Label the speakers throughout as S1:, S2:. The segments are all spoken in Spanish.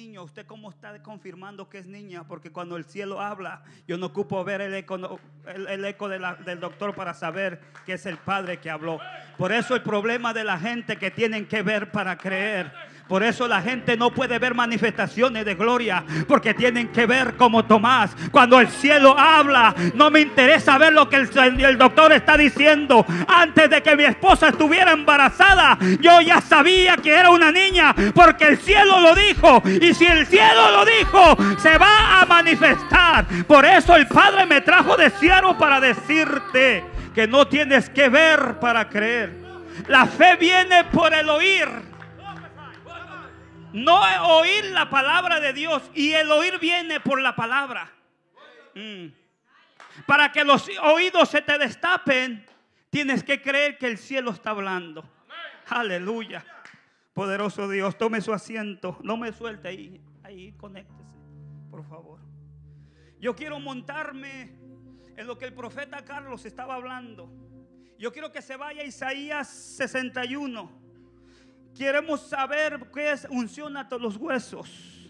S1: niño. ¿Usted cómo está confirmando que es niña? Porque cuando el cielo habla, yo no ocupo ver el eco del doctor para saber que es el Padre que habló. Por eso el problema de la gente que tienen que ver para creer. Por eso la gente no puede ver manifestaciones de gloria, porque tienen que ver como Tomás. Cuando el cielo habla, no me interesa ver lo que el doctor está diciendo. Antes de que mi esposa estuviera embarazada, yo ya sabía que era una niña, porque el cielo lo dijo. Y si el cielo lo dijo, se va a manifestar. Por eso el Padre me trajo de Seattle para decirte que no tienes que ver para creer. La fe viene por el oír. No oír la palabra de Dios. Y el oír viene por la palabra. Para que los oídos se te destapen, tienes que creer que el cielo está hablando. Aleluya. Poderoso Dios, tome su asiento. No me suelte ahí, conéctese, por favor. Yo quiero montarme en lo que el profeta Carlos estaba hablando. Yo quiero que se vaya a Isaías 61. Queremos saber qué es unción a todos los huesos.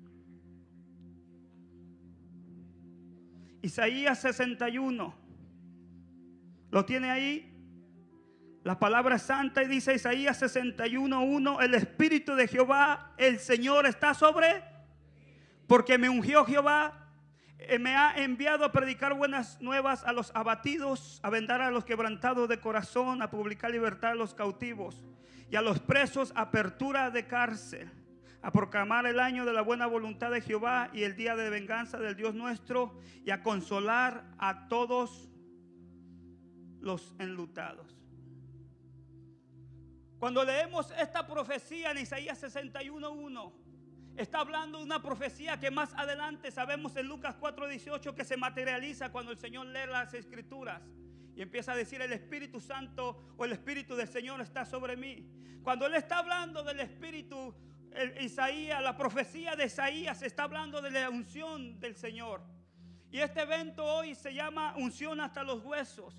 S1: Isaías 61. ¿Lo tiene ahí? La palabra santa, y dice Isaías 61:1: el Espíritu de Jehová, el Señor, está sobre, porque me ungió Jehová, me ha enviado a predicar buenas nuevas a los abatidos, a vendar a los quebrantados de corazón, a publicar libertad a los cautivos y a los presos apertura de cárcel, a proclamar el año de la buena voluntad de Jehová y el día de venganza del Dios nuestro, y a consolar a todos los enlutados. Cuando leemos esta profecía en Isaías 61:1, está hablando de una profecía que más adelante sabemos en Lucas 4:18 que se materializa cuando el Señor lee las Escrituras y empieza a decir: el Espíritu Santo o el Espíritu del Señor está sobre mí. Cuando Él está hablando del Espíritu, Isaías, la profecía de Isaías está hablando de la unción del Señor. Y este evento hoy se llama unción hasta los huesos.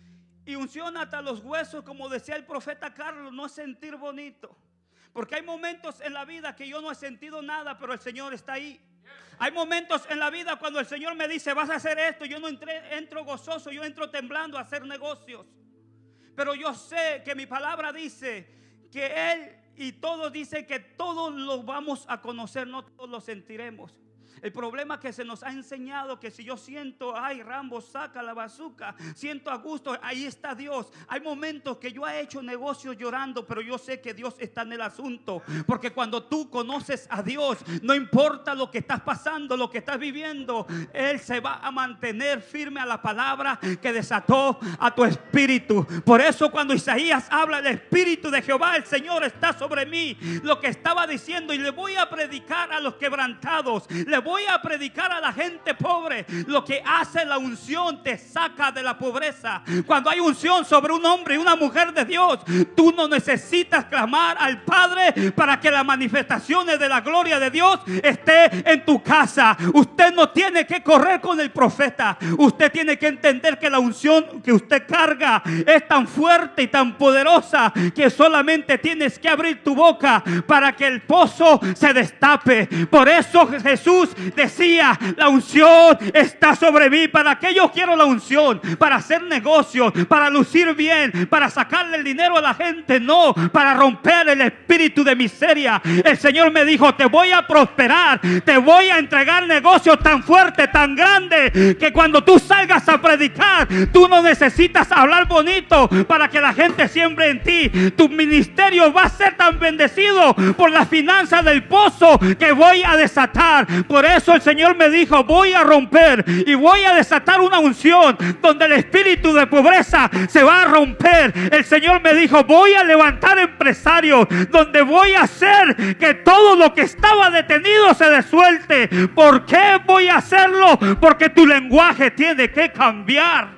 S1: Y unción hasta los huesos, como decía el profeta Carlos, no es sentir bonito. Porque hay momentos en la vida que yo no he sentido nada, pero el Señor está ahí. Hay momentos en la vida cuando el Señor me dice: vas a hacer esto, yo no entro gozoso, yo entro temblando a hacer negocios. Pero yo sé que mi palabra dice que Él y todos dicen que todos lo vamos a conocer, no todos lo sentiremos. El problema es que se nos ha enseñado que si yo siento, ay, Rambo, saca la bazuca, siento a gusto, ahí está Dios. Hay momentos que yo he hecho negocios llorando, pero yo sé que Dios está en el asunto. Porque cuando tú conoces a Dios, no importa lo que estás pasando, lo que estás viviendo, Él se va a mantener firme a la palabra que desató a tu espíritu. Por eso cuando Isaías habla del Espíritu de Jehová, el Señor está sobre mí, lo que estaba diciendo: y le voy a predicar a los quebrantados, le voy a predicar a la gente pobre. Lo que hace la unción te saca de la pobreza. Cuando hay unción sobre un hombre y una mujer de Dios, tú no necesitas clamar al Padre para que las manifestaciones de la gloria de Dios esté en tu casa. Usted no tiene que correr con el profeta. Usted tiene que entender que la unción que usted carga es tan fuerte y tan poderosa que solamente tienes que abrir tu boca para que el pozo se destape. Por eso Jesús decía: la unción está sobre mí. ¿Para qué yo quiero la unción? ¿Para hacer negocios? ¿Para lucir bien? ¿Para sacarle el dinero a la gente? No, para romper el espíritu de miseria. El Señor me dijo: te voy a prosperar, te voy a entregar negocios tan fuertes, tan grandes, que cuando tú salgas a predicar, tú no necesitas hablar bonito para que la gente siembre en ti. Tu ministerio va a ser tan bendecido por las finanzas del pozo que voy a desatar. Por eso el Señor me dijo: voy a romper y voy a desatar una unción donde el espíritu de pobreza se va a romper. El Señor me dijo: voy a levantar empresarios donde voy a hacer que todo lo que estaba detenido se desuelte. ¿Por qué voy a hacerlo? Porque tu lenguaje tiene que cambiar.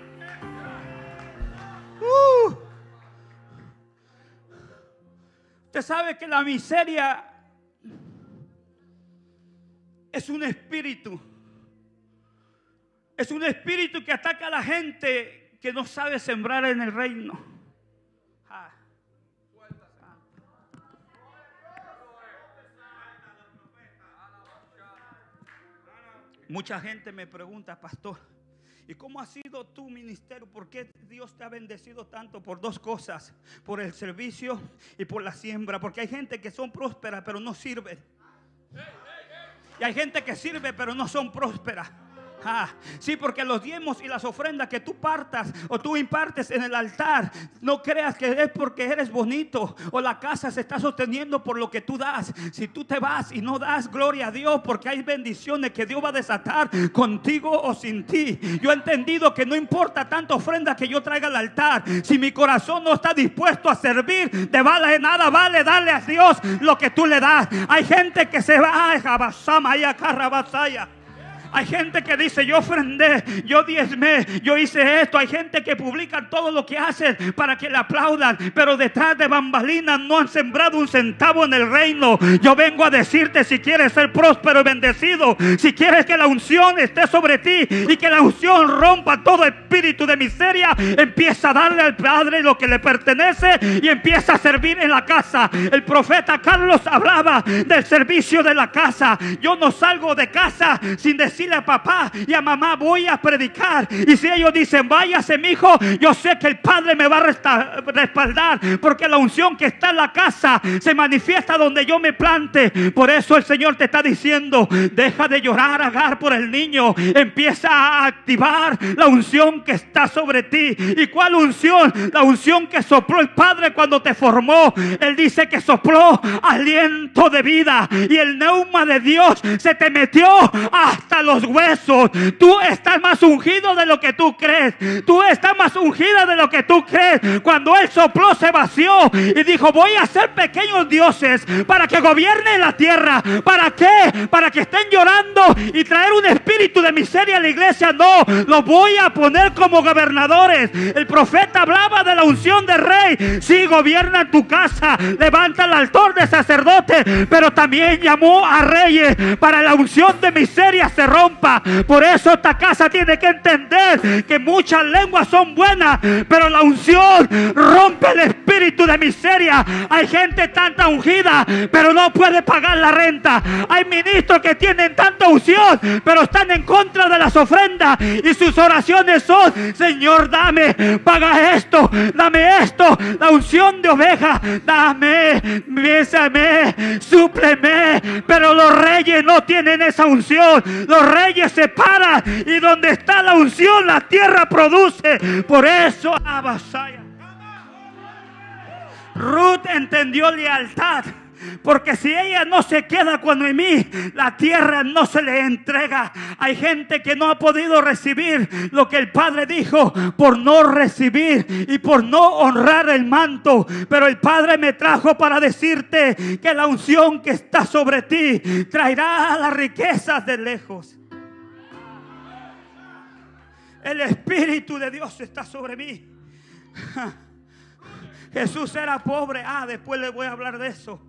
S1: Usted sabe que la miseria es un espíritu. Es un espíritu que ataca a la gente que no sabe sembrar en el reino. Mucha gente me pregunta, pastor, ¿y cómo ha sido tu ministerio? ¿Por qué Dios te ha bendecido tanto? Por dos cosas: por el servicio y por la siembra. Porque hay gente que son prósperas pero no sirven. Y hay gente que sirve pero no son prósperas. Sí, porque los diezmos y las ofrendas que tú partas o tú impartes en el altar, no creas que es porque eres bonito o la casa se está sosteniendo por lo que tú das. Si tú te vas y no das, gloria a Dios, porque hay bendiciones que Dios va a desatar contigo o sin ti. Yo he entendido que no importa tanta ofrenda que yo traiga al altar, si mi corazón no está dispuesto a servir, de nada vale darle a Dios lo que tú le das. Hay gente que se va a hay gente que dice: yo ofrendé, yo diezmé, yo hice esto. Hay gente que publica todo lo que hacen para que le aplaudan, pero detrás de bambalinas no han sembrado un centavo en el reino. Yo vengo a decirte: si quieres ser próspero y bendecido, si quieres que la unción esté sobre ti y que la unción rompa todo espíritu de miseria, empieza a darle al Padre lo que le pertenece y empieza a servir en la casa. El profeta Carlos hablaba del servicio de la casa. Yo no salgo de casa sin decirle a papá y a mamá: voy a predicar. Y si ellos dicen: váyase, mi hijo, yo sé que el Padre me va a respaldar, porque la unción que está en la casa se manifiesta donde yo me plante. Por eso el Señor te está diciendo: deja de llorar, Agar, por el niño. Empieza a activar la unción que está sobre ti. ¿Y cuál unción? La unción que sopló el Padre cuando te formó. Él dice que sopló aliento de vida y el neuma de Dios se te metió hasta los huesos. Tú estás más ungido de lo que tú crees. Tú estás más ungida de lo que tú crees. Cuando Él sopló, se vació y dijo: voy a hacer pequeños dioses para que gobiernen la tierra. ¿Para qué? Para que estén llorando y traer un espíritu de miseria a la iglesia. No, los voy a poner como gobernadores. El profeta hablaba de la unción de rey. Sí, gobierna tu casa, levanta el altar de sacerdote, pero también llamó a reyes para la unción de miseria se rompa. Por eso esta casa tiene que entender que muchas lenguas son buenas, pero la unción rompe el espíritu de miseria. Hay gente tanta ungida, pero no puede pagar la renta. Hay ministros que tienen tanta unción, pero están en contra de las ofrendas, y sus oraciones son: Señor, dame, paga esto, dame esto. La unción de oveja: dame, bésame, súpleme. Pero los reyes no tienen esa unción. Los reyes se paran, y donde está la unción, la tierra produce. Por eso Abasaya, Ruth entendió lealtad, porque si ella no se queda con Noemí, la tierra no se le entrega. Hay gente que no ha podido recibir lo que el Padre dijo por no recibir y por no honrar el manto. Pero el Padre me trajo para decirte que la unción que está sobre ti traerá las riquezas de lejos. El Espíritu de Dios está sobre mí. Jesús era pobre. Después les voy a hablar de eso.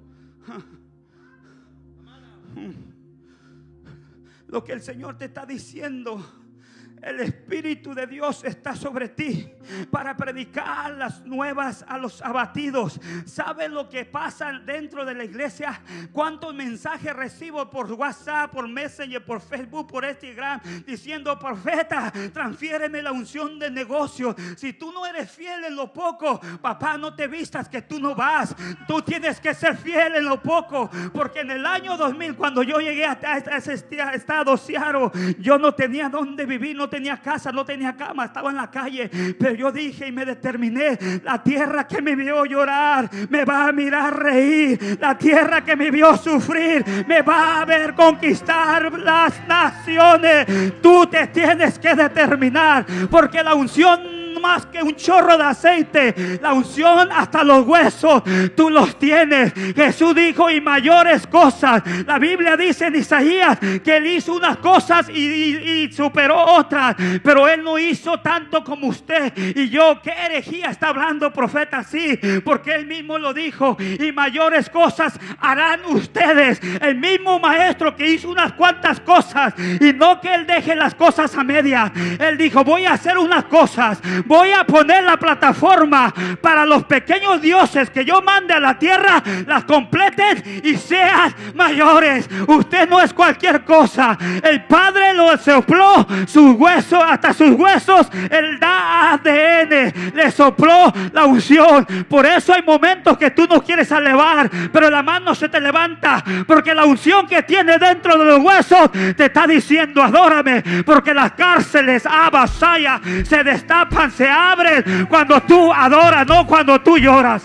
S1: Lo que el Señor te está diciendo: el Espíritu de Dios está sobre ti para predicar las nuevas a los abatidos. ¿Sabes lo que pasa dentro de la iglesia? ¿Cuántos mensajes recibo por WhatsApp, por Messenger, por Facebook, por Instagram, diciendo: profeta, transfiéreme la unción de negocio? Si tú no eres fiel en lo poco, papá, no te vistas que tú no vas. Tú tienes que ser fiel en lo poco, porque en el año 2000, cuando yo llegué a ese estado, Seattle, yo no tenía dónde vivir, no tenía casa, no tenía cama, estaba en la calle. Pero yo dije y me determiné: la tierra que me vio llorar me va a mirar reír. La tierra que me vio sufrir me va a ver conquistar las naciones. Tú te tienes que determinar, porque la unción más que un chorro de aceite, la unción hasta los huesos, tú los tienes. Jesús dijo: y mayores cosas. La Biblia dice en Isaías que Él hizo unas cosas y superó otras, pero Él no hizo tanto como usted y yo. ¿Qué herejía está hablando, profeta? Sí, porque Él mismo lo dijo: y mayores cosas harán ustedes. El mismo maestro que hizo unas cuantas cosas, y no que Él deje las cosas a medias. Él dijo: voy a hacer unas cosas, Voy a poner la plataforma para los pequeños dioses que yo mande a la tierra, las completen y sean mayores. Usted no es cualquier cosa. El Padre lo sopló sus huesos, hasta sus huesos Él da ADN, le sopló la unción. Por eso hay momentos que tú no quieres elevar, pero la mano se te levanta, porque la unción que tiene dentro de los huesos te está diciendo: adórame, porque las cárceles Abasaya se destapan, se abren cuando tú adoras, no cuando tú lloras.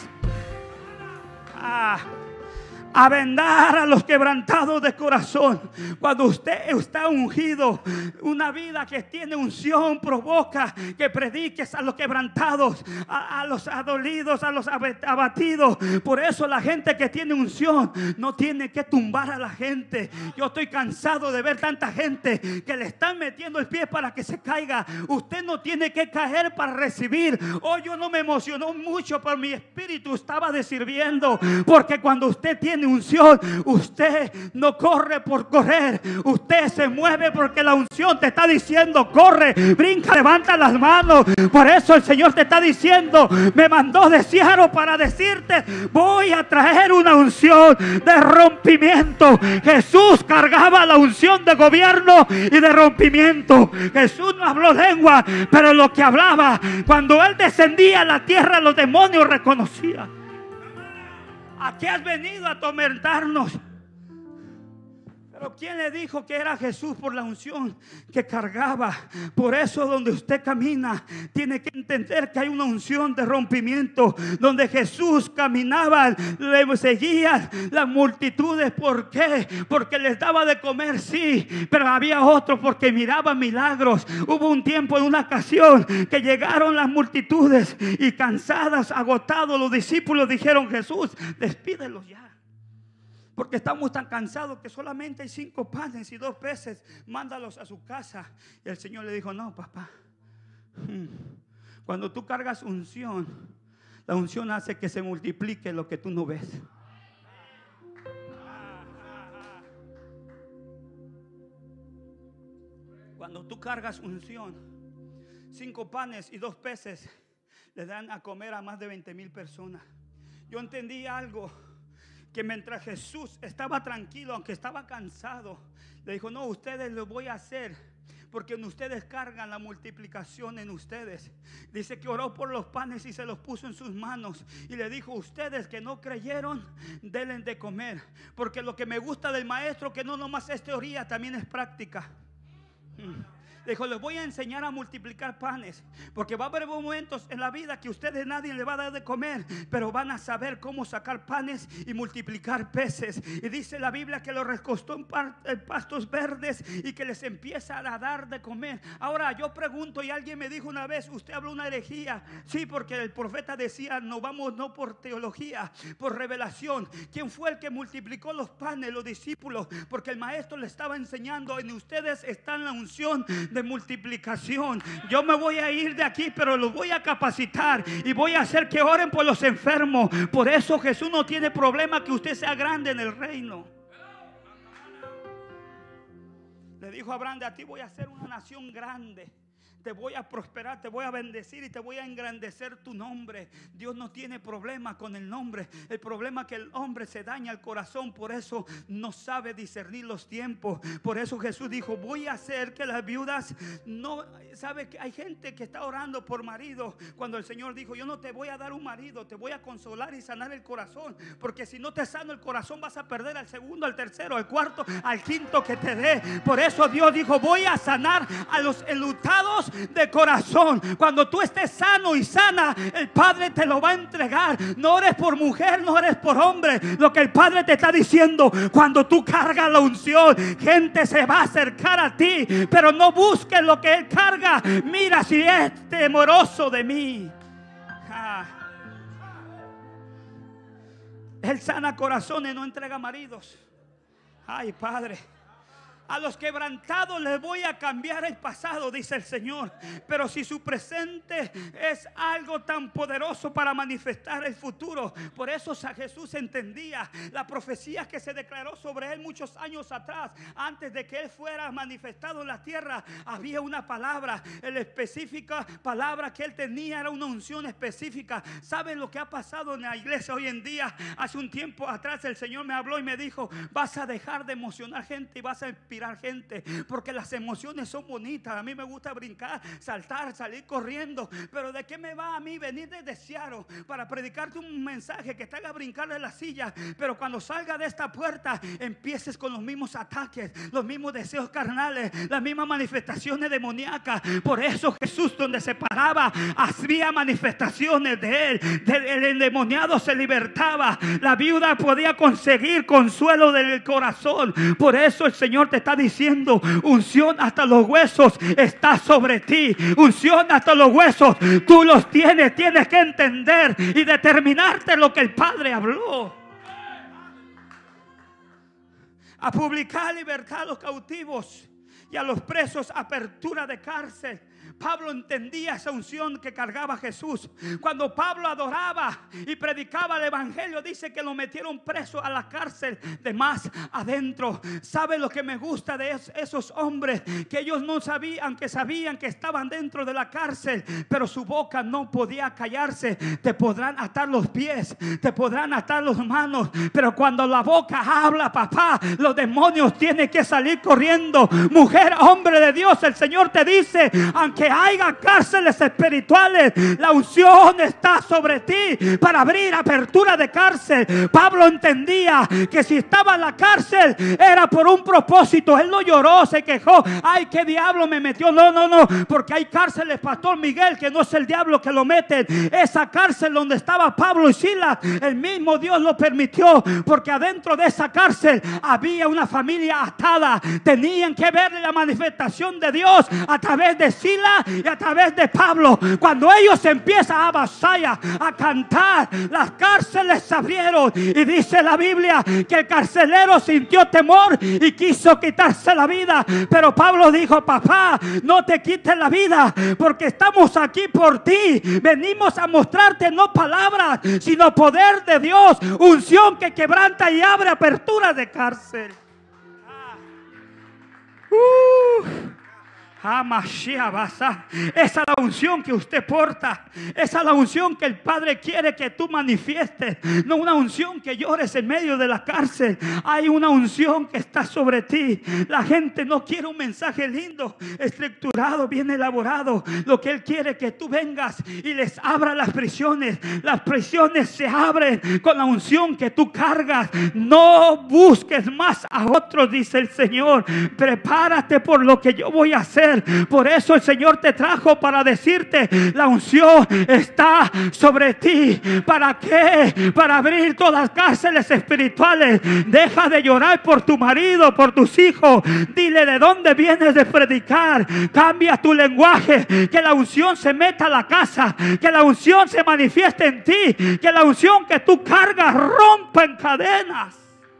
S1: A vendar a los quebrantados de corazón. Cuando usted está ungido, una vida que tiene unción provoca que prediques a los quebrantados, a los adolidos, a los abatidos. Por eso la gente que tiene unción no tiene que tumbar a la gente. Yo estoy cansado de ver tanta gente que le están metiendo el pie para que se caiga. Usted no tiene que caer para recibir. Hoy yo no me emocionó mucho, pero mi espíritu estaba sirviendo, porque cuando usted tiene unción, usted no corre por correr, usted se mueve porque la unción te está diciendo: corre, brinca, levanta las manos. Por eso el Señor te está diciendo: me mandó de Seattle para decirte: voy a traer una unción de rompimiento. Jesús cargaba la unción de gobierno y de rompimiento. Jesús no habló lengua, pero lo que hablaba, cuando Él descendía a la tierra, los demonios reconocían. ¿A qué has venido a atormentarnos? Pero ¿quién le dijo que era Jesús? Por la unción que cargaba. Por eso donde usted camina, tiene que entender que hay una unción de rompimiento. Donde Jesús caminaba, le seguían las multitudes. ¿Por qué? Porque les daba de comer, sí, pero había otros porque miraban milagros. Hubo un tiempo, en una ocasión, que llegaron las multitudes y cansadas, agotados, los discípulos dijeron: Jesús, despídelos ya, porque estamos tan cansados que solamente hay 5 panes y 2 peces. Mándalos a su casa. Y el Señor le dijo: no, papá. Cuando tú cargas unción, la unción hace que se multiplique lo que tú no ves. Cuando tú cargas unción, 5 panes y 2 peces le dan a comer a más de 20,000 personas. Yo entendí algo, que mientras Jesús estaba tranquilo, aunque estaba cansado, le dijo: no, ustedes lo voy a hacer, porque en ustedes cargan la multiplicación en ustedes. Dice que oró por los panes y se los puso en sus manos y le dijo: ustedes que no creyeron, denle de comer. Porque lo que me gusta del maestro, que no nomás es teoría, también es práctica. Dijo: les voy a enseñar a multiplicar panes, porque va a haber momentos en la vida que ustedes nadie le va a dar de comer, pero van a saber cómo sacar panes y multiplicar peces. Y dice la Biblia que los recostó en pastos verdes y que les empieza a dar de comer. Ahora yo pregunto, y alguien me dijo una vez: usted habló una herejía. Sí, porque el profeta decía: no vamos no por teología, por revelación. ¿Quién fue el que multiplicó los panes? Los discípulos, porque el maestro le estaba enseñando: en ustedes está la unción de multiplicación. Yo me voy a ir de aquí, pero los voy a capacitar y voy a hacer que oren por los enfermos. Por eso Jesús no tiene problema que usted sea grande en el reino. Le dijo a Abraham: de a ti voy a hacer una nación grande. Te voy a prosperar, te voy a bendecir y te voy a engrandecer tu nombre. Dios no tiene problema con el nombre. El problema es que el hombre se daña el corazón. Por eso no sabe discernir los tiempos. Por eso Jesús dijo: voy a hacer que las viudas no... ¿Sabe que hay gente que está orando por marido? Cuando el Señor dijo: yo no te voy a dar un marido, te voy a consolar y sanar el corazón. Porque si no te sano el corazón, vas a perder al segundo, al tercero, al cuarto, al quinto que te dé. Por eso Dios dijo: voy a sanar a los enlutados de corazón. Cuando tú estés sano y sana, el Padre te lo va a entregar. No eres por mujer, no eres por hombre. Lo que el Padre te está diciendo: cuando tú cargas la unción, gente se va a acercar a ti, pero no busques lo que Él carga. Mira si es temeroso de mí. Él sana corazones, no entrega maridos. Ay, Padre, A los quebrantados les voy a cambiar el pasado, dice el Señor. Pero si su presente es algo tan poderoso para manifestar el futuro. Por eso Jesús entendía la profecía que se declaró sobre él muchos años atrás. Antes de que él fuera manifestado en la tierra, había una palabra. La específica palabra que él tenía era una unción específica. ¿Saben lo que ha pasado en la iglesia hoy en día? Hace un tiempo atrás el Señor me habló y me dijo: vas a dejar de emocionar gente y vas a inspirar gente, porque las emociones son bonitas. A mí me gusta brincar, saltar, salir corriendo, pero ¿de qué me va a mí venir desde Seattle para predicarte un mensaje que te haga brincar de la silla? Pero cuando salga de esta puerta empieces con los mismos ataques, los mismos deseos carnales, las mismas manifestaciones demoníacas. Por eso Jesús, donde se paraba, había manifestaciones de él. El endemoniado se libertaba, la viuda podía conseguir consuelo del corazón. Por eso el Señor te está diciendo: unción hasta los huesos está sobre ti. Unción hasta los huesos, tú los tienes. Tienes que entender y determinarte lo que el Padre habló. A publicar libertad a los cautivos y a los presos apertura de cárcel. Pablo entendía esa unción que cargaba Jesús. Cuando Pablo adoraba y predicaba el evangelio, dice que lo metieron preso a la cárcel de más adentro. ¿Sabe lo que me gusta de esos hombres? Que ellos no sabían, que sabían que estaban dentro de la cárcel, pero su boca no podía callarse. Te podrán atar los pies, te podrán atar las manos, pero cuando la boca habla, papá, los demonios tienen que salir corriendo. Mujer, hombre de Dios, el Señor te dice: aunque haya cárceles espirituales, la unción está sobre ti para abrir apertura de cárcel. Pablo entendía que si estaba en la cárcel era por un propósito. Él no lloró, se quejó: ay, qué diablo me metió. No, porque hay cárceles, Pastor Miguel, que no es el diablo que lo mete. Esa cárcel donde estaba Pablo y Silas, el mismo Dios lo permitió, porque adentro de esa cárcel había una familia atada. Tenían que ver la manifestación de Dios a través de Silas y a través de Pablo. Cuando ellos empiezan a vasallar, a cantar, las cárceles se abrieron. Y dice la Biblia que el carcelero sintió temor y quiso quitarse la vida. Pero Pablo dijo: papá, no te quites la vida, porque estamos aquí por ti. Venimos a mostrarte no palabras, sino poder de Dios. Unción que quebranta y abre aperturas de cárcel. Esa es la unción que usted porta. Esa es la unción que el Padre quiere que tú manifiestes. No una unción que llores en medio de la cárcel. Hay una unción que está sobre ti. La gente no quiere un mensaje lindo, estructurado, bien elaborado. Lo que Él quiere es que tú vengas y les abra las prisiones. Las prisiones se abren con la unción que tú cargas. No busques más a otros, dice el Señor. Prepárate por lo que yo voy a hacer. Por eso el Señor te trajo para decirte: la unción está sobre ti. ¿Para qué? Para abrir todas las cárceles espirituales. Deja de llorar por tu marido, por tus hijos. Dile de dónde vienes de predicar. Cambia tu lenguaje. Que la unción se meta a la casa. Que la unción se manifieste en ti. Que la unción que tú cargas rompa en cadenas.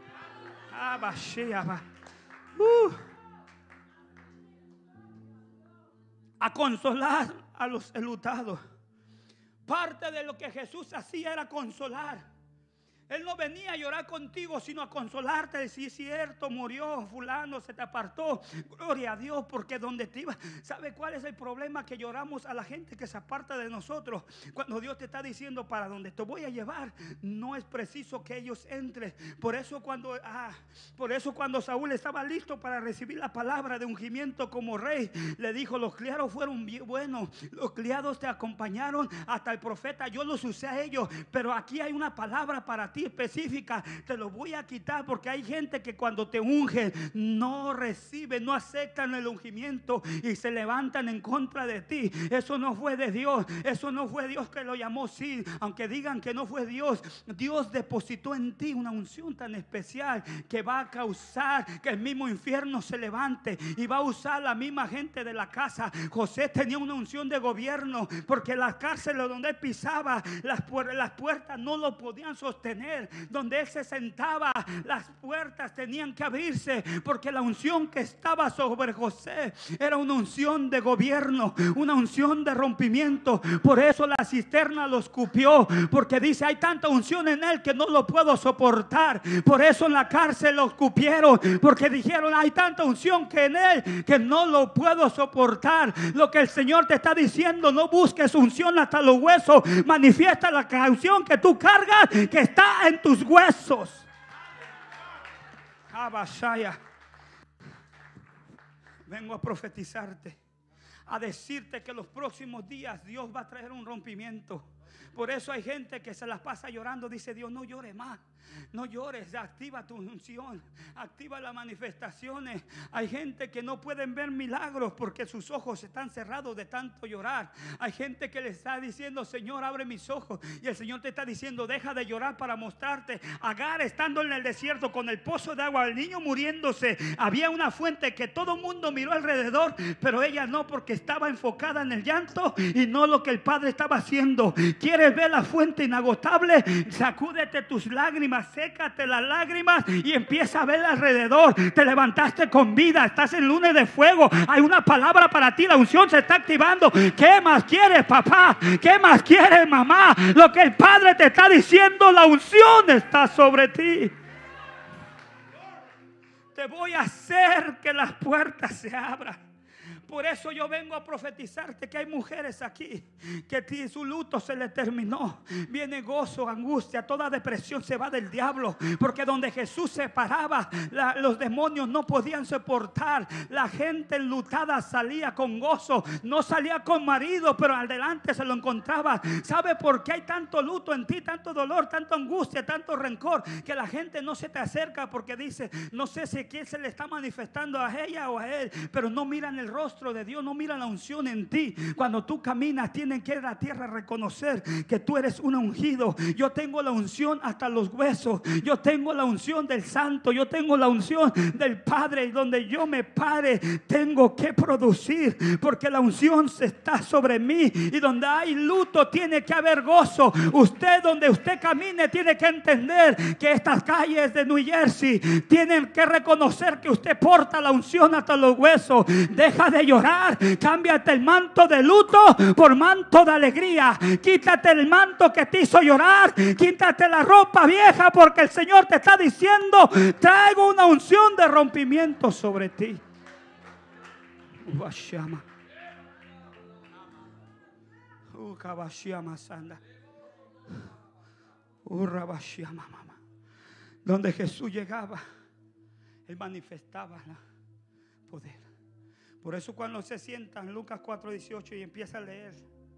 S1: A consolar a los enlutados. Parte de lo que Jesús hacía era consolar. Él no venía a llorar contigo, sino a consolarte. Decir: es cierto, murió fulano, se te apartó. Gloria a Dios, porque donde te iba. ¿Sabe cuál es el problema? Que lloramos a la gente que se aparta de nosotros. Cuando Dios te está diciendo: para donde te voy a llevar, no es preciso que ellos entren. Por eso cuando Saúl estaba listo para recibir la palabra de ungimiento como rey, le dijo: los criados fueron bien buenos, los criados te acompañaron hasta el profeta, yo los usé a ellos, pero aquí hay una palabra para ti específica. Te lo voy a quitar, porque hay gente que cuando te ungen no reciben, no aceptan el ungimiento y se levantan en contra de ti. Eso no fue de Dios. Eso no fue Dios que lo llamó. Sí, aunque digan que no fue Dios, Dios depositó en ti una unción tan especial que va a causar que el mismo infierno se levante y va a usar la misma gente de la casa. José tenía una unción de gobierno, porque las cárceles donde él pisaba, las puertas no lo podían sostener. él, donde él se sentaba, las puertas tenían que abrirse, porque la unción que estaba sobre José era una unción de gobierno, una unción de rompimiento. Por eso la cisterna lo escupió, porque dice: hay tanta unción en él que no lo puedo soportar. Por eso en la cárcel lo escupieron, porque dijeron: hay tanta unción que en él que no lo puedo soportar. Lo que el Señor te está diciendo: no busques unción hasta los huesos, manifiesta la unción que tú cargas, que está en tus huesos. Abashaya. Vengo a profetizarte, a decirte que los próximos días Dios va a traer un rompimiento. Por eso hay gente que se las pasa llorando. Dice Dios: no llores más, no llores, activa tu unción, activa las manifestaciones. Hay gente que no pueden ver milagros porque sus ojos están cerrados de tanto llorar. Hay gente que le está diciendo: Señor, abre mis ojos. Y el Señor te está diciendo: deja de llorar para mostrarte. Agar, estando en el desierto con el pozo de agua, el niño muriéndose, había una fuente que todo el mundo miró alrededor, pero ella no, porque estaba enfocada en el llanto y no lo que el Padre estaba haciendo. ¿Quieres ver la fuente inagotable? Sacúdete tus lágrimas, sécate las lágrimas y empieza a ver alrededor. Te levantaste con vida, estás en lunes de fuego. Hay una palabra para ti, la unción se está activando. ¿Qué más quieres, papá? ¿Qué más quieres, mamá? Lo que el Padre te está diciendo, la unción está sobre ti. Te voy a hacer que las puertas se abran. Por eso yo vengo a profetizarte que hay mujeres aquí que su luto se le terminó. Viene gozo, angustia, toda depresión se va del diablo. Porque donde Jesús se paraba, los demonios no podían soportar. La gente enlutada salía con gozo. No salía con marido, pero adelante se lo encontraba. ¿Sabe por qué hay tanto luto en ti, tanto dolor, tanta angustia, tanto rencor? Que la gente no se te acerca porque dice: no sé si quién se le está manifestando, a ella o a él. Pero no miran el rostro de Dios, no mira la unción en ti. Cuando tú caminas, tienen que ir a la tierra a reconocer que tú eres un ungido. Yo tengo la unción hasta los huesos. Yo tengo la unción del Santo. Yo tengo la unción del Padre. Y donde yo me pare, tengo que producir, porque la unción está sobre mí. Y donde hay luto, tiene que haber gozo. Usted, donde usted camine, tiene que entender que estas calles de New Jersey tienen que reconocer que usted porta la unción hasta los huesos. Deja de llorar, cámbiate el manto de luto por manto de alegría. Quítate el manto que te hizo llorar, quítate la ropa vieja, porque el Señor te está diciendo: traigo una unción de rompimiento sobre ti. Donde Jesús llegaba, Él manifestaba poder. Por eso cuando se sienta en Lucas 4:18 y empieza a leer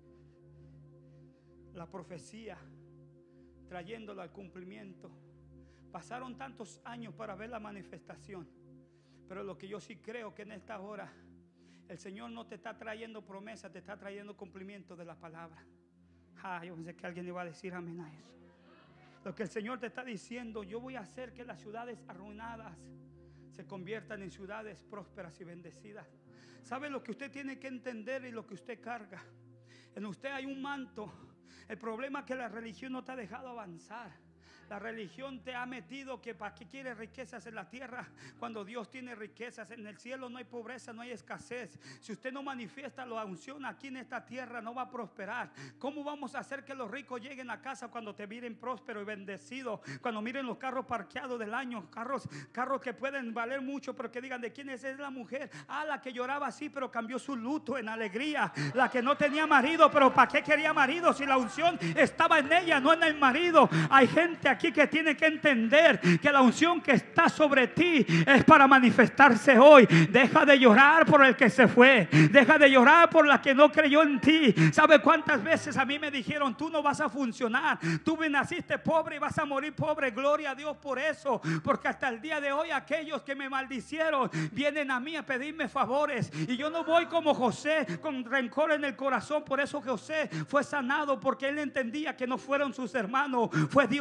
S1: la profecía, trayéndola al cumplimiento, pasaron tantos años para ver la manifestación. Pero lo que yo sí creo, que en esta hora el Señor no te está trayendo promesa, te está trayendo cumplimiento de la palabra. Yo pensé que alguien iba a decir amén a eso. Lo que el Señor te está diciendo: yo voy a hacer que las ciudades arruinadas se conviertan en ciudades prósperas y bendecidas. ¿Sabe lo que usted tiene que entender y lo que usted carga? En usted hay un manto. El problema es que la religión no te ha dejado avanzar. La religión te ha metido que para qué quieres riquezas en la tierra cuando Dios tiene riquezas. En el cielo no hay pobreza, no hay escasez. Si usted no manifiesta la unción aquí en esta tierra, no va a prosperar. ¿Cómo vamos a hacer que los ricos lleguen a casa cuando te miren próspero y bendecido? Cuando miren los carros parqueados del año, carros que pueden valer mucho, pero que digan: ¿de quién es la mujer? La que lloraba así, pero cambió su luto en alegría. La que no tenía marido, pero ¿para qué quería marido si la unción estaba en ella, no en el marido? Hay gente aquí que tiene que entender que la unción que está sobre ti es para manifestarse hoy. Deja de llorar por el que se fue. Deja de llorar por la que no creyó en ti. ¿Sabe cuántas veces a mí me dijeron: tú no vas a funcionar, tú naciste pobre y vas a morir pobre? Gloria a Dios por eso, porque hasta el día de hoy aquellos que me maldicieron vienen a mí a pedirme favores, y yo no voy como José con rencor en el corazón. Por eso José fue sanado, porque él entendía que no fueron sus hermanos, fue Dios el que lo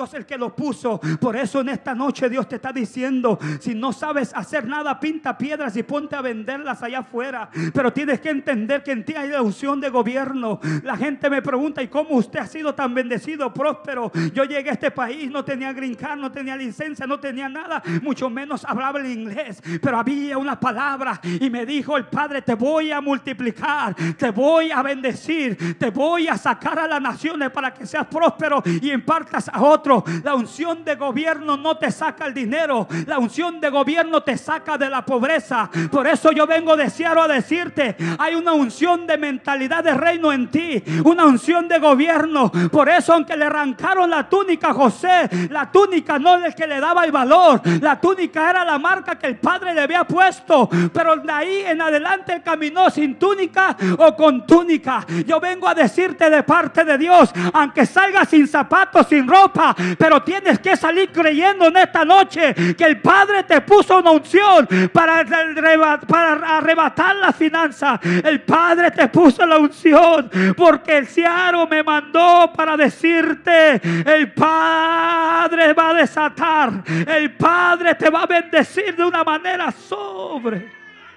S1: lo puso. Por eso en esta noche Dios te está diciendo: si no sabes hacer nada, pinta piedras y ponte a venderlas allá afuera. Pero tienes que entender que en ti hay la unción de gobierno. La gente me pregunta: ¿y cómo usted ha sido tan bendecido, próspero? Yo llegué a este país, no tenía green card, no tenía licencia, no tenía nada, mucho menos hablaba el inglés, pero había una palabra y me dijo el Padre: te voy a multiplicar, te voy a bendecir, te voy a sacar a las naciones para que seas próspero y impartas a otros. La unción de gobierno no te saca el dinero, la unción de gobierno te saca de la pobreza. Por eso yo vengo de Ciaro a decirte: hay una unción de mentalidad de reino en ti, una unción de gobierno. Por eso, aunque le arrancaron la túnica a José, la túnica no es el que le daba el valor, la túnica era la marca que el Padre le había puesto, pero de ahí en adelante él caminó sin túnica o con túnica. Yo vengo a decirte de parte de Dios: aunque salgas sin zapatos, sin ropa, pero tienes que salir creyendo en esta noche que el Padre te puso una unción para arrebatar la finanza. El Padre te puso la unción porque el Ciaro me mandó para decirte: el Padre va a desatar, el Padre te va a bendecir de una manera sobre.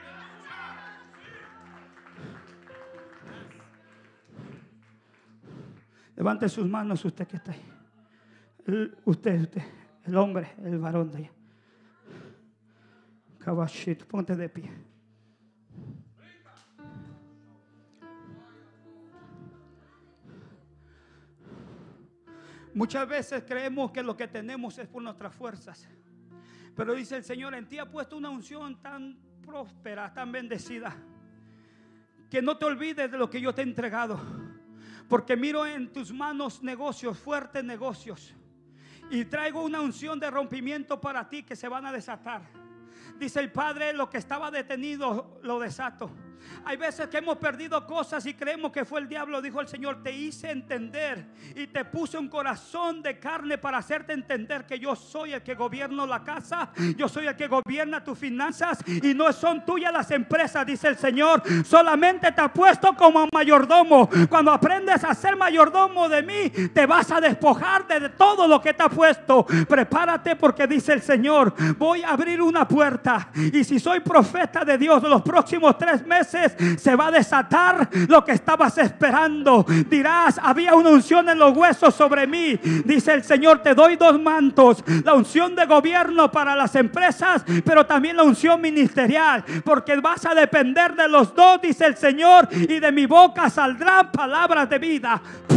S1: Levante sus manos, usted que está ahí. Usted, el hombre, el varón de allá. Caballito, ponte de pie. Muchas veces creemos que lo que tenemos es por nuestras fuerzas, pero dice el Señor: en ti ha puesto una unción tan próspera, tan bendecida, que no te olvides de lo que yo te he entregado. Porque miro en tus manos negocios, fuertes negocios, y traigo una unción de rompimiento para ti que se van a desatar. Dice el Padre: lo que estaba detenido lo desato. Hay veces que hemos perdido cosas y creemos que fue el diablo. Dijo el Señor: te hice entender y te puse un corazón de carne para hacerte entender que yo soy el que gobierno la casa, yo soy el que gobierna tus finanzas, y no son tuyas las empresas, dice el Señor. Solamente te ha puesto como mayordomo. Cuando aprendes a ser mayordomo de mí, te vas a despojar de todo lo que te ha puesto. Prepárate, porque dice el Señor: voy a abrir una puerta, y si soy profeta de Dios, los próximos 3 meses se va a desatar lo que estabas esperando. Dirás: había una unción en los huesos sobre mí. Dice el Señor: te doy 2 mantos, la unción de gobierno para las empresas, pero también la unción ministerial, porque vas a depender de los dos, dice el Señor, y de mi boca saldrán palabras de vida.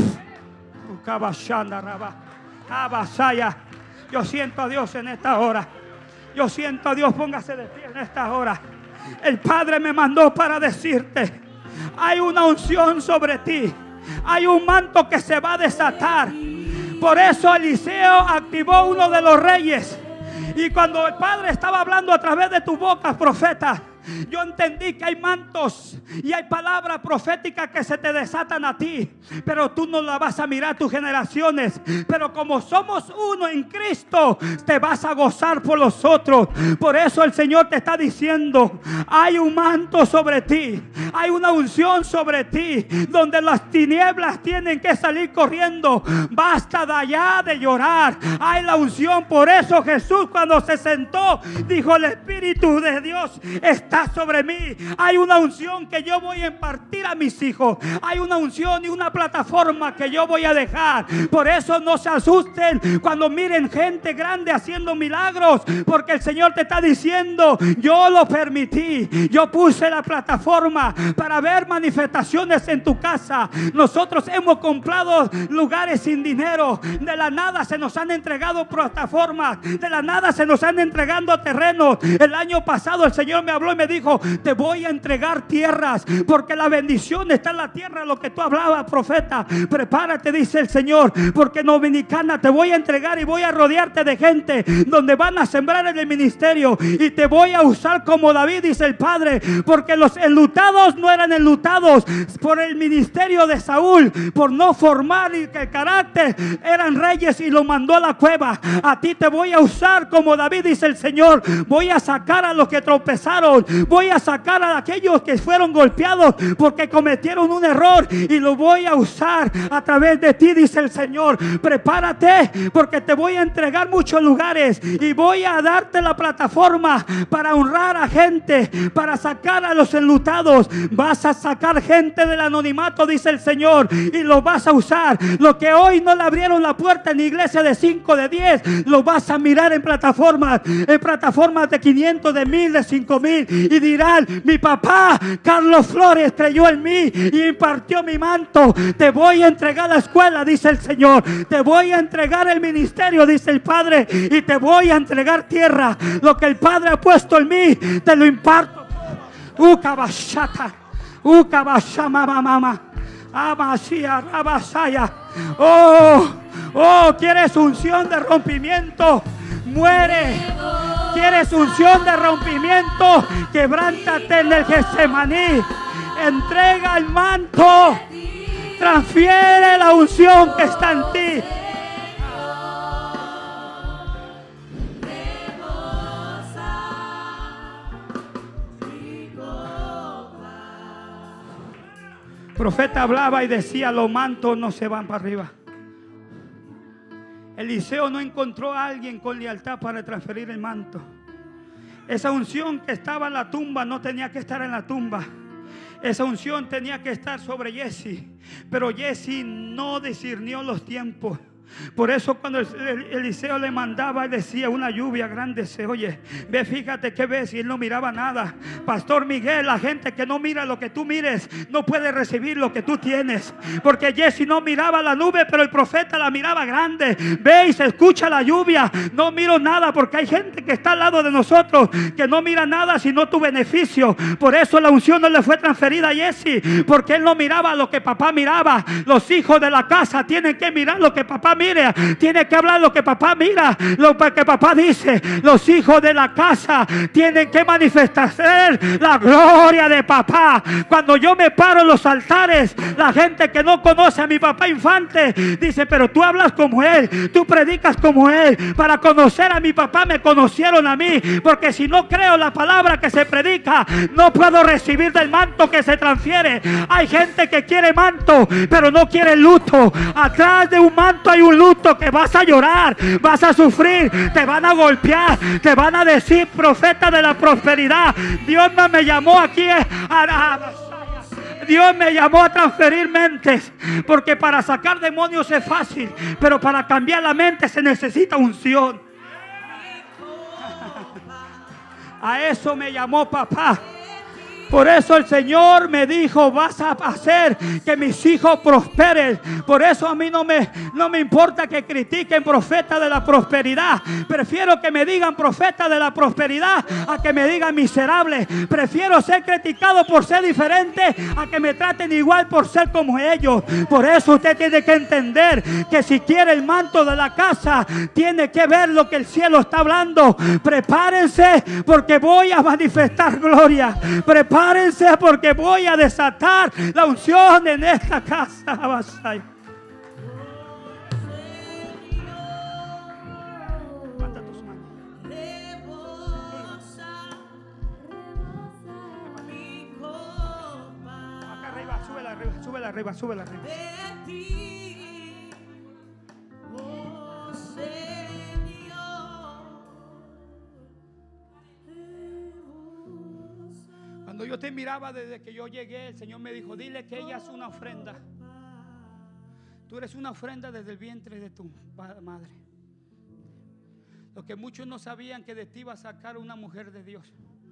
S1: Yo siento a Dios en esta hora. Yo siento a Dios. Póngase de pie en esta hora. El Padre me mandó para decirte: hay una unción sobre ti, hay un manto que se va a desatar. Por eso Eliseo activó uno de los reyes, y cuando el Padre estaba hablando a través de tu boca, profeta, yo entendí que hay mantos y hay palabras proféticas que se te desatan a ti, pero tú no la vas a mirar tus generaciones. Pero como somos uno en Cristo, te vas a gozar por los otros. Por eso el Señor te está diciendo: hay un manto sobre ti, hay una unción sobre ti, donde las tinieblas tienen que salir corriendo. Basta de allá de llorar, hay la unción. Por eso Jesús, cuando se sentó, dijo: el Espíritu de Dios está sobre mí. Hay una unción que yo voy a impartir a mis hijos, hay una unción y una plataforma que yo voy a dejar. Por eso no se asusten cuando miren gente grande haciendo milagros, porque el Señor te está diciendo: yo lo permití, yo puse la plataforma para ver manifestaciones en tu casa. Nosotros hemos comprado lugares sin dinero, de la nada se nos han entregado plataformas, de la nada se nos han entregado terrenos. El año pasado el Señor me habló y me dijo: te voy a entregar tierras, porque la bendición está en la tierra. Lo que tú hablabas, profeta, prepárate, dice el Señor, porque en Dominicana te voy a entregar y voy a rodearte de gente donde van a sembrar en el ministerio, y te voy a usar como David, dice el Padre, porque los enlutados no eran enlutados por el ministerio de Saúl, por no formar el carácter, eran reyes y lo mandó a la cueva. A ti te voy a usar como David, dice el Señor. Voy a sacar a los que tropezaron, Voy a sacar a aquellos que fueron golpeados porque cometieron un error y lo voy a usar a través de ti, dice el Señor. Prepárate porque te voy a entregar muchos lugares y voy a darte la plataforma para honrar a gente, para sacar a los enlutados. Vas a sacar gente del anonimato, dice el Señor, y lo vas a usar. Lo que hoy no le abrieron la puerta en iglesia de 5, de 10, lo vas a mirar en plataformas de 500, de 1000, de 5000, y dirán: mi papá Carlos Flores creyó en mí y impartió mi manto. Te voy a entregar la escuela, dice el Señor. Te voy a entregar el ministerio, dice el Padre, y te voy a entregar tierra. Lo que el Padre ha puesto en mí, te lo imparto. ¿Quieres unción de rompimiento? Muere. ¿Quieres unción de rompimiento? Quebrántate en el Getsemaní. Entrega el manto. Transfiere la unción que está en ti. El profeta hablaba y decía: los mantos no se van para arriba. Eliseo no encontró a alguien con lealtad para transferir el manto. Esa unción que estaba en la tumba no tenía que estar en la tumba. Esa unción tenía que estar sobre Jesse. Pero Jesse no discernió los tiempos. Por eso cuando Eliseo le mandaba, decía: una lluvia grande se oye, ve, fíjate qué ves. Y él no miraba nada. Pastor Miguel, la gente que no mira lo que tú mires no puede recibir lo que tú tienes. Porque Jesse no miraba la nube, pero el profeta la miraba grande. Ve y se escucha la lluvia. No miro nada, porque hay gente que está al lado de nosotros que no mira nada sino tu beneficio. Por eso la unción no le fue transferida a Jesse, porque él no miraba lo que papá miraba. Los hijos de la casa tienen que mirar lo que papá mira. Tiene que hablar lo que papá mira, lo que papá dice. Los hijos de la casa tienen que manifestar la gloria de papá. Cuando yo me paro en los altares, la gente que no conoce a mi papá infante dice: pero tú hablas como él, tú predicas como él. Para conocer a mi papá me conocieron a mí, porque si no creo la palabra que se predica, no puedo recibir del manto que se transfiere. Hay gente que quiere manto, pero no quiere luto. Atrás de un manto hay un luto que vas a llorar, vas a sufrir, te van a golpear, te van a decir: profeta de la prosperidad. Dios no me llamó aquí Dios me llamó a transferir mentes, porque para sacar demonios es fácil, pero para cambiar la mente se necesita unción. A eso me llamó papá. Por eso el Señor me dijo: vas a hacer que mis hijos prosperen. Por eso a mí no me importa que critiquen profeta de la prosperidad. Prefiero que me digan profeta de la prosperidad a que me digan miserable. Prefiero ser criticado por ser diferente a que me traten igual por ser como ellos. Por eso usted tiene que entender que si quiere el manto de la casa, tiene que ver lo que el cielo está hablando. Prepárense, porque voy a manifestar gloria. Prepárense, porque voy a desatar la unción en esta casa. Levanta tus manos. Acá arriba, súbela arriba, súbela arriba, súbela arriba. Cuando yo te miraba desde que yo llegué, el Señor me dijo: dile que ella es una ofrenda. Tú eres una ofrenda desde el vientre de tu madre. Lo que muchos no sabían, que de ti iba a sacar una mujer de Dios.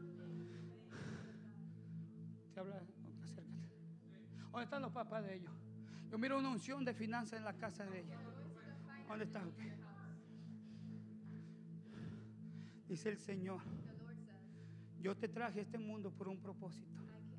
S1: ¿Te habla? Acércate. ¿Dónde están los papás de ellos? Yo miro una unción de finanzas en la casa de ella. ¿Dónde está? Okay. Dice el Señor: yo te traje a este mundo por un propósito,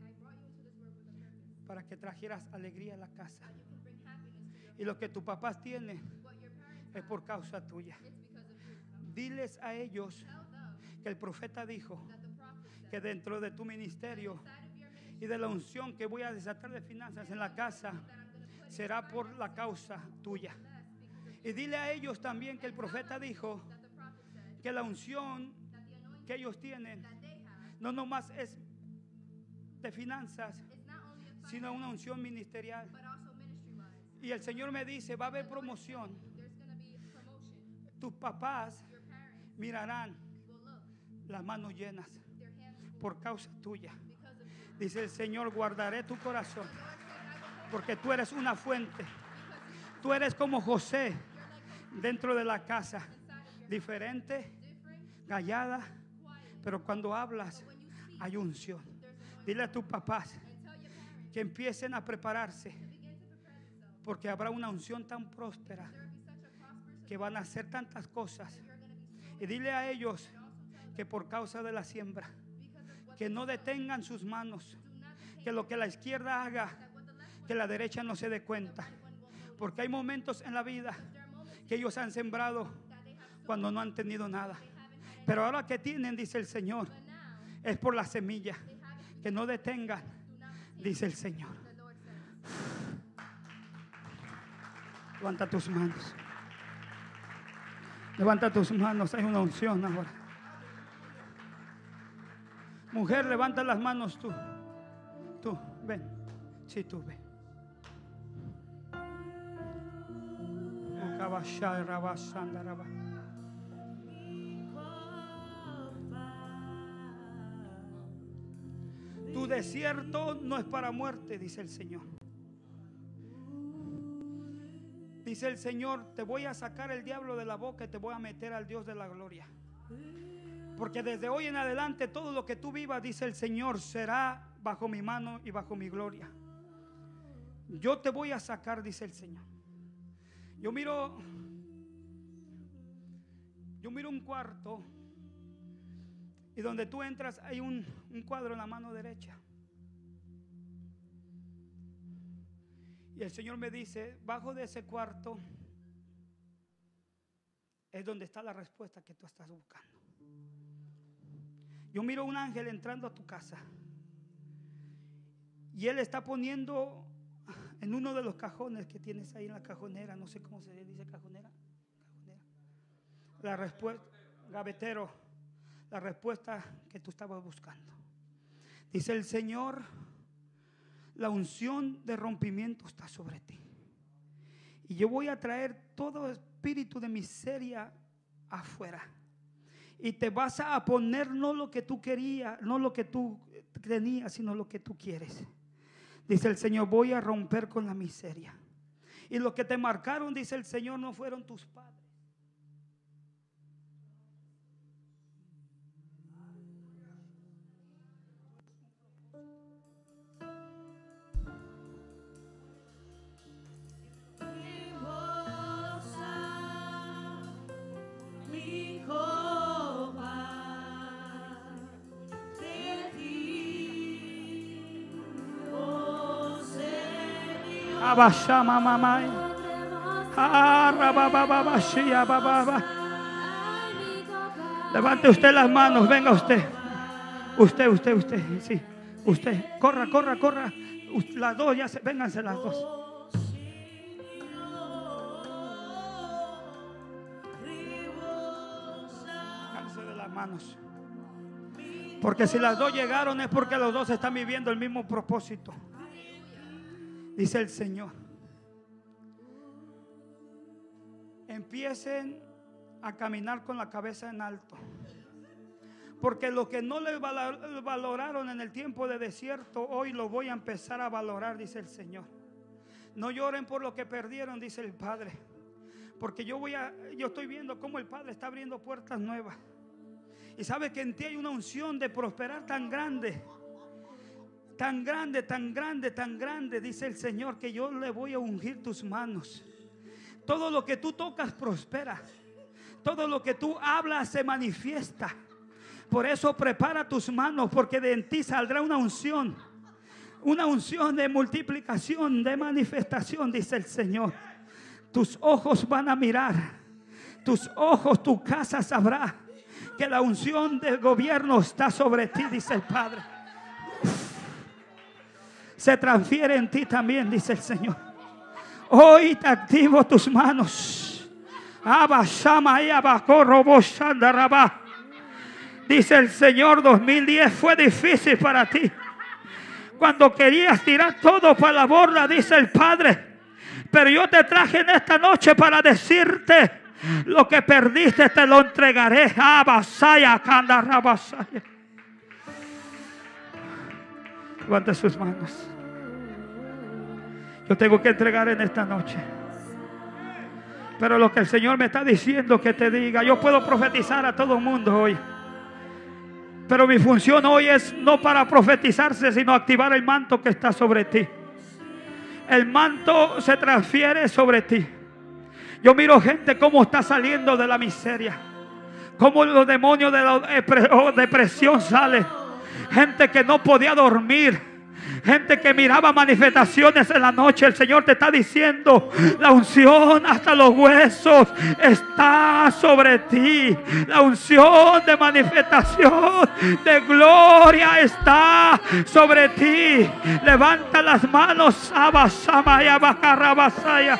S1: para que trajeras alegría a la casa. Y lo que tus papás tienen es por causa tuya. Diles a ellos que el profeta dijo que dentro de tu ministerio y de la unción que voy a desatar de finanzas en la casa, será por la causa tuya. Y dile a ellos también que el profeta dijo que la unción que ellos tienen no nomás es de finanzas,
S2: It's not only a
S1: sino una unción ministerial.
S2: but also ministry-wise.
S1: Y el Señor me dice, va a haber promoción.
S2: There's going to be promotion.
S1: Tus papás
S2: Your parents
S1: mirarán
S2: will look,
S1: las manos llenas
S2: their hands full
S1: por causa tuya.
S2: because of you.
S1: Dice el Señor, guardaré tu corazón,
S2: The Lord says, I will
S1: porque tú eres una fuente.
S2: because you,
S1: Tú eres como José
S2: you're like
S1: dentro de la casa,
S2: inside of your
S1: diferente,
S2: different,
S1: callada,
S2: quiet.
S1: pero cuando hablas
S2: When you speak,
S1: hay unción.
S2: there's anointing.
S1: Dile a tus papás
S2: And tell your parents
S1: que empiecen a prepararse,
S2: to begin to prepare themselves.
S1: porque habrá una unción tan próspera
S2: There will be such a prosperous
S1: que van a hacer tantas cosas.
S2: you're going to be so
S1: Y dile a ellos
S2: and also tell them
S1: que por causa de la siembra,
S2: because of what
S1: que no detengan sus manos,
S2: do not detain
S1: que lo que la izquierda haga,
S2: that what the left one,
S1: que la derecha no se dé cuenta.
S2: right one won't know.
S1: Porque hay momentos en la vida
S2: There are moments
S1: que ellos han sembrado
S2: that they have sown,
S1: cuando no han tenido nada.
S2: they haven't had it,
S1: Pero ahora que tienen, dice el Señor,
S2: but now
S1: es por la semilla.
S2: they have it.
S1: Que no detengan,
S2: Do not detain,
S1: dice el Señor.
S2: the Lord says.
S1: Levanta tus manos. Levanta tus manos. Hay una unción ahora. Mujer, levanta las manos tú. Tú, ven. Sí, tú ven. Tu desierto no es para muerte, dice el Señor. Dice el Señor, te voy a sacar el diablo de la boca y te voy a meter al Dios de la gloria. Porque desde hoy en adelante todo lo que tú vivas, dice el Señor, será bajo mi mano y bajo mi gloria. Yo te voy a sacar, dice el Señor. Yo miro un cuarto y donde tú entras hay un cuadro en la mano derecha. Y el Señor me dice, bajo de ese cuarto es donde está la respuesta que tú estás buscando. Yo miro un ángel entrando a tu casa y él está poniendo en uno de los cajones que tienes ahí en la cajonera, no sé cómo se dice cajonera, la respuesta, gavetero, la respuesta que tú estabas buscando. Dice el Señor, la unción de rompimiento está sobre ti. Y yo voy a traer todo espíritu de miseria afuera. Y te vas a poner no lo que tú querías, no lo que tú tenías, sino lo que tú quieres. Dice el Señor, voy a romper con la miseria. Y lo que te marcaron, dice el Señor, no fueron tus padres. Abashama mamai. Levante usted las manos, venga usted. Usted, sí. Usted, corra. Las dos, ya vénganse las dos. Háganse de las manos. Porque si las dos llegaron es porque los dos están viviendo el mismo propósito. Dice el Señor, empiecen a caminar con la cabeza en alto. Porque lo que no les valoraron en el tiempo de desierto, hoy lo voy a empezar a valorar, dice el Señor. No lloren por lo que perdieron, dice el Padre. Porque yo estoy viendo cómo el Padre está abriendo puertas nuevas. Y sabe que en ti hay una unción de prosperar tan grande. Tan grande, dice el Señor, que yo le voy a ungir tus manos. Todo lo que tú tocas prospera. Todo lo que tú hablas se manifiesta. Por eso prepara tus manos, porque de en ti saldrá una unción de multiplicación, de manifestación, dice el Señor. Tus ojos van a mirar, tus ojos, tu casa sabrá que la unción del gobierno está sobre ti, dice el Padre. Se transfiere en ti también, dice el Señor. Hoy te activo tus manos. Dice el Señor, 2010 fue difícil para ti. Cuando querías tirar todo para la borda, dice el Padre. Pero yo te traje en esta noche para decirte: lo que perdiste te lo entregaré. Levante sus manos. Yo tengo que entregar en esta noche. Pero lo que el Señor me está diciendo que te diga, yo puedo profetizar a todo el mundo hoy. Pero mi función hoy es no para profetizarse, sino activar el manto que está sobre ti. El manto se transfiere sobre ti. Yo miro gente cómo está saliendo de la miseria, cómo los demonios de la depresión salen. Gente que no podía dormir, gente que miraba manifestaciones en la noche. El Señor te está diciendo: la unción hasta los huesos está sobre ti. La unción de manifestación, de gloria está sobre ti. Levanta las manos. Abasamaya, bacarabasaya.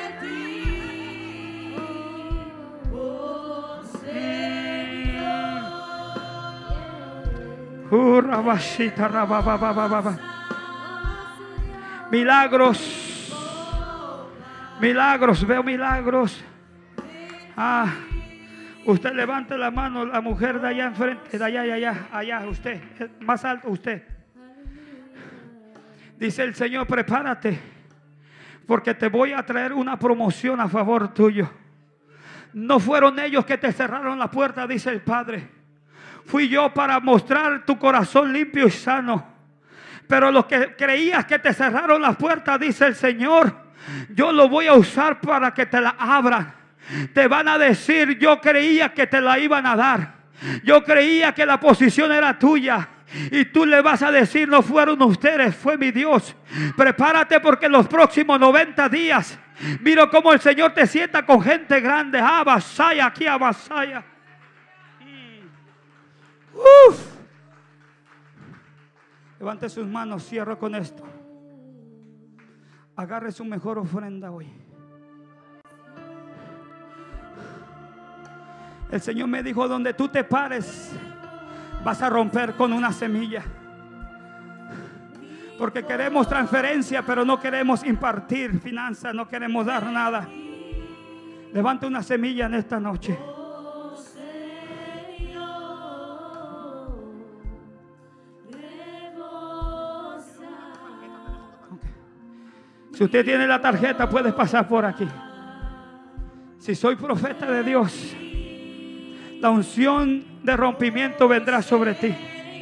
S1: Milagros, milagros, veo milagros. Usted levante la mano, la mujer de allá enfrente, de allá, usted, más alto usted. Dice el Señor: prepárate, porque te voy a traer una promoción a favor tuyo. No fueron ellos que te cerraron la puerta, dice el Padre. Fui yo para mostrar tu corazón limpio y sano. Pero los que creías que te cerraron las puertas, dice el Señor, yo lo voy a usar para que te la abran. Te van a decir: yo creía que te la iban a dar. Yo creía que la posición era tuya. Y tú le vas a decir: no fueron ustedes, fue mi Dios. Prepárate, porque en los próximos 90 días miro cómo el Señor te sienta con gente grande. Abasaya, aquí abasaya. Levante sus manos, cierro con esto. Agarre su mejor ofrenda hoy. El Señor me dijo: donde tú te pares, vas a romper con una semilla. Porque queremos transferencia, pero no queremos impartir finanzas, no queremos dar nada. Levante una semilla en esta noche. Si usted tiene la tarjeta, puede pasar por aquí. Si soy profeta de Dios, la unción de rompimiento vendrá sobre ti.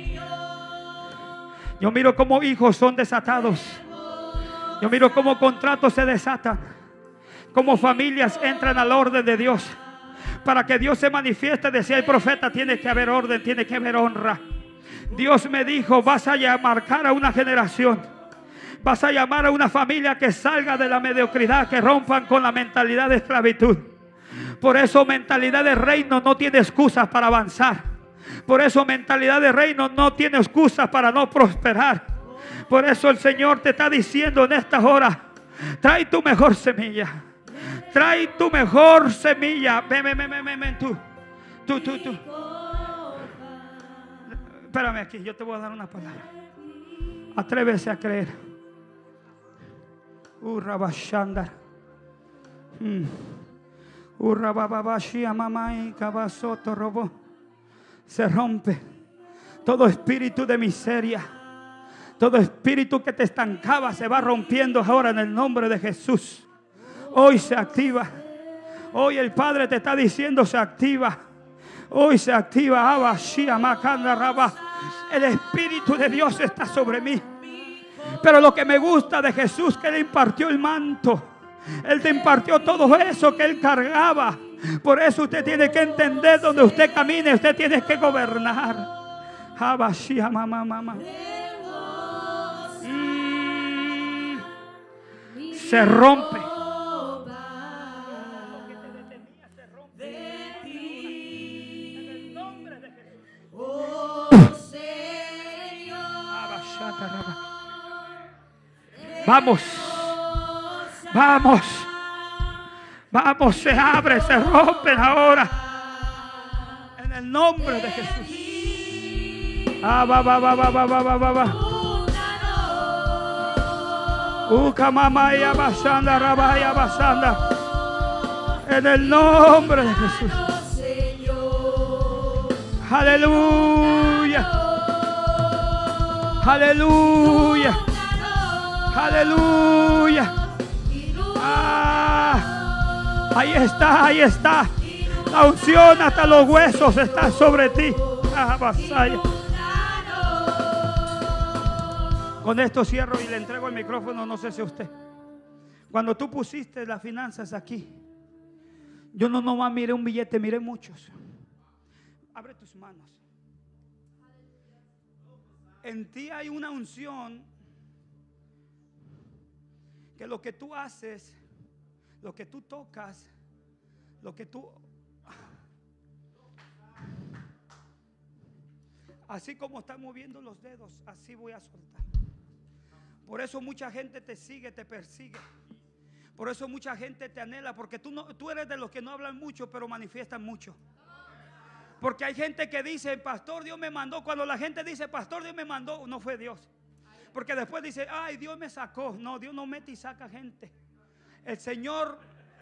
S1: Yo miro cómo hijos son desatados. Yo miro cómo contratos se desatan, cómo familias entran al orden de Dios. Para que Dios se manifieste, decía el profeta, tiene que haber orden, tiene que haber honra. Dios me dijo: vas a marcar a una generación. Vas a llamar a una familia que salga de la mediocridad, que rompan con la mentalidad de esclavitud. Por eso mentalidad de reino no tiene excusas para avanzar. Por eso mentalidad de reino no tiene excusas para no prosperar. Por eso el Señor te está diciendo en estas horas: trae tu mejor semilla. Trae tu mejor semilla. Ven, tú. Espérame aquí, yo te voy a dar una palabra. Atrévese a creer. Urrabashandar. Urrababashia mamai kabasoto robo. Se rompe todo espíritu de miseria. Todo espíritu que te estancaba se va rompiendo ahora en el nombre de Jesús. Hoy se activa. Hoy el Padre te está diciendo: se activa. Hoy se activa. Abashia makanda raba. El Espíritu de Dios está sobre mí. Pero lo que me gusta de Jesús, que Él impartió el manto. Él te impartió todo eso que Él cargaba. Por eso usted tiene que entender: donde usted camine, usted tiene que gobernar. Se rompe. Vamos, se abre, se rompen ahora. En el nombre de Jesús. Ah, va, va, va, va, va, va, va, va, va. Kamamaya basanda, rabaya basanda. En el nombre de Jesús. Aleluya. Aleluya. Aleluya. Ah, ahí está, ahí está. La unción hasta los huesos está sobre ti. Ah, vasalla. Con esto cierro y le entrego el micrófono, no sé si usted. Cuando tú pusiste las finanzas aquí, yo no nomás miré un billete, miré muchos. Abre tus manos. En ti hay una unción que lo que tú haces, lo que tú tocas, lo que tú... Así como están moviendo los dedos, así voy a soltar. Por eso mucha gente te sigue, te persigue. Por eso mucha gente te anhela, porque tú eres de los que no hablan mucho, pero manifiestan mucho. Porque hay gente que dice, pastor, Dios me mandó. Cuando la gente dice, pastor, Dios me mandó, no fue Dios. Porque después dice, ay, Dios me sacó. No, Dios no mete y saca gente. El Señor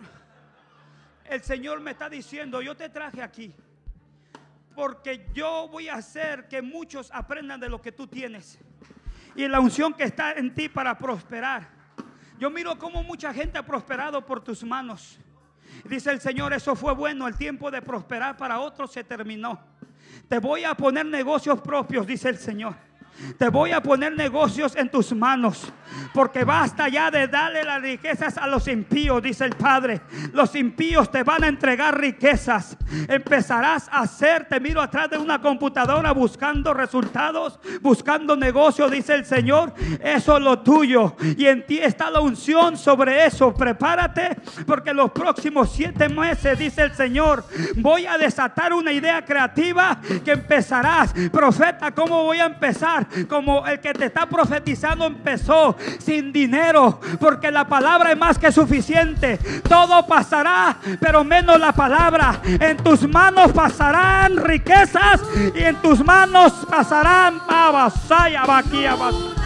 S1: me está diciendo, yo te traje aquí porque yo voy a hacer que muchos aprendan de lo que tú tienes y la unción que está en ti para prosperar. Yo miro cómo mucha gente ha prosperado por tus manos. Dice el Señor, eso fue bueno, el tiempo de prosperar para otros se terminó. Te voy a poner negocios propios, dice el Señor. Te voy a poner negocios en tus manos, porque basta ya de darle las riquezas a los impíos, dice el Padre. Los impíos te van a entregar riquezas. Empezarás a hacer, te miro atrás de una computadora buscando resultados, buscando negocios, dice el Señor. Eso es lo tuyo y en ti está la unción sobre eso. Prepárate, porque los próximos 7 meses, dice el Señor, voy a desatar una idea creativa que empezarás. Profeta, ¿cómo voy a empezar? Como el que te está profetizando empezó, sin dinero, porque la palabra es más que suficiente. Todo pasará, pero menos la palabra. En tus manos pasarán riquezas y en tus manos pasarán vasalla, vaquilla, vasalla.